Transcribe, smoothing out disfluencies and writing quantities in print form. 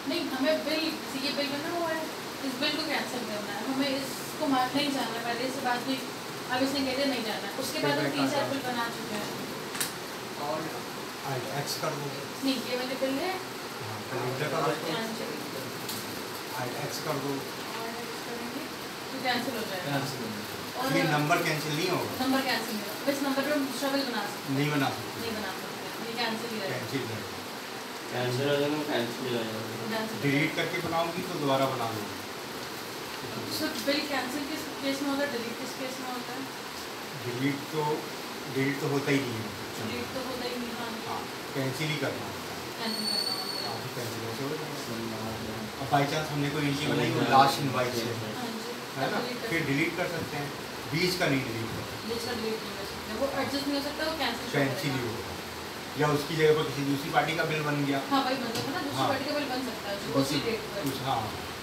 नहीं, हमें बिल, ये बिल बना हुआ है, इस बिल को कैंसिल करना है, हमें इसको मार नहीं जाना है, पहले से बात हुई, अब इसने कहते नहीं जाना है, उसके बाद हम 3-4 बिल बना चुके हैं। और एक्स कर दो। नहीं, ये वाले बिल है एक्स कर दो तो कैंसिल हो जाएगा। ये नंबर कैंसिल नहीं होगा, नंबर कैंसिल नहीं होगा, इस नंबर पे हम दूसरा बिल बना सकते हैं, नहीं बना सकते, नहीं बना सकते, ये कैंसिल ही रहेगा। कैंसिल हो जाएगा, कैंसिल हो जाएगा। डिलीट करके बनाऊंगी तो दोबारा बना लूँगी। सिर्फ बिल कैंसिल किस केस में होता है, डिलीट किस केस में होता है? डिलीट तो होता ही नहीं है, डिलीट तो होता ही नहीं। हाँ, कैंसिल ही करना होता है। कैंसिल करना होता है। कैंसिल ऐसे हो जाएगा। अब बाई चांस हमने कोई एंट्री बनाई वो लास्ट इनवाइट से हाँ जी, है ना, फिर डिलीट कर सकते हैं, बीच का नहीं डिलीट कर सकते, बीच का डिलीट नहीं कर सकते, वो एडजस्ट नहीं हो सकता, वो कैंसिल कैंसिल ही होगा। या उसकी जगह पर किसी दूसरी पार्टी का बिल बन गया, हाँ भाई, मतलब है ना, दूसरी हाँ। पार्टी का बिल बन सकता है जो उसी डेट पर। हाँ